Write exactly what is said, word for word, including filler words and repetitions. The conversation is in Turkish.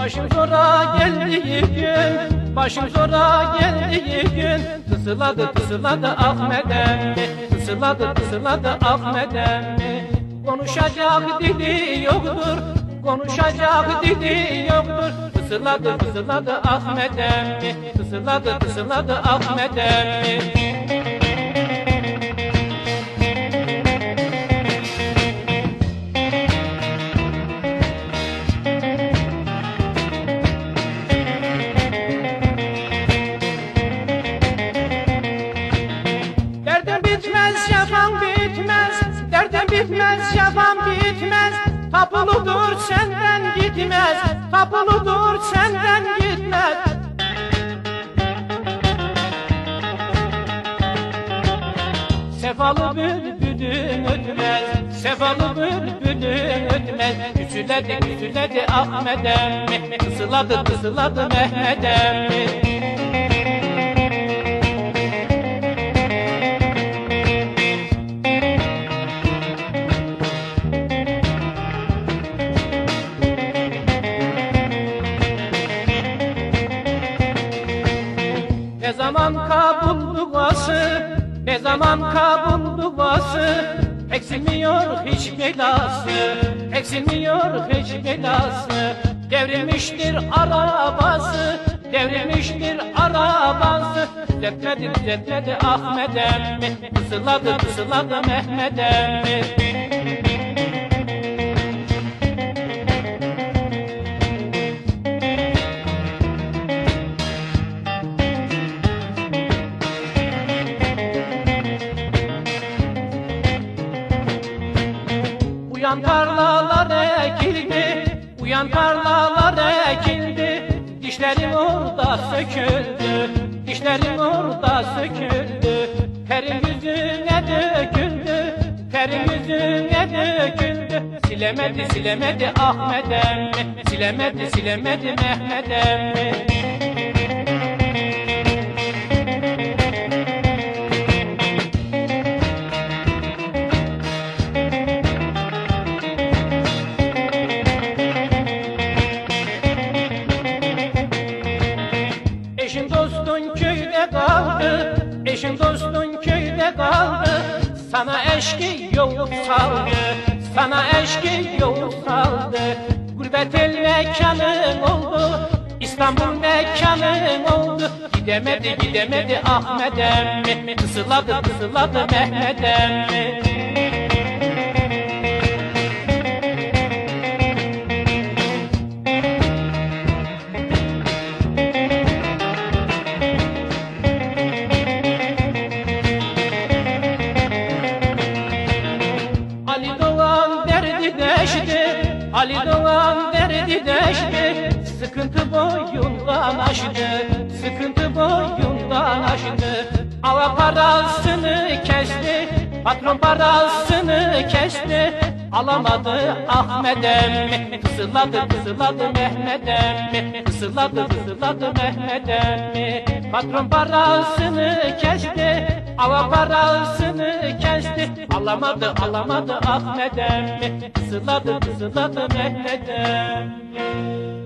Başım zora geldiği gün, başım zora geldiği gün, Tısıladı tısıladı Ahmet emmi, tısıladı tısıladı Ahmet emmi. Konuşacak dili yoktur, konuşacak dili yoktur, Tısıladı tısıladı Ahmet emmi, tısıladı tısıladı Ahmet emmi. Bitmez şafam bitmez, tapuludur senden gitmez, tapuludur senden gitmez. Sefalı bülbülüm ötmez, sefalı bülbülüm ötmez. Küsüledi küsüledi Ahmet emmi, tısıladı tısıladı Mehmet emmi. Ne zaman Kabul duası, ne zaman Kabul duası, eksilmiyor hiç belası, eksilmiyor hiç belası. Devrilmiştir arabası, devrilmiştir arabası, düzeltmedi düzeltmedi Ahmet emmi, tısıladı tısıladı Mehmet emmi. Uyan tarlalar ekildi, uyan tarlalar ekildi, dişlerim orada söküldü, dişlerim orada söküldü. Terim yüzüne döküldü, terim yüzüne döküldü, silemedi silemedi Ahmet emmi, silemedi silemedi Mehmet emmi. Eşin dostun köyde kaldı, eşin dostun köyde kaldı, sana eşki yok saldı, sana eşki yok saldı. Gurbet el mekanın oldu, İstanbul mekanın oldu, gidemedi gidemedi Ahmet emmi, tısıladı tısıladı Mehmet emmi. Ali Doğan derdi deşti, Ali Doğan derdi deşti, sıkıntı boyundan aştı, sıkıntı boyundan aştı. Ava parasını kesti, patron parasını kesti, alamadı Ahmet emmi, tısıladı tısıladı Mehmet emmi, tısıladı tısıladı Mehmet emmi. Patron parasını kesti, ava parasını kesti, alamadı alamadı Ahmet emmi, tısıladı tısıladı Mehmet emmi.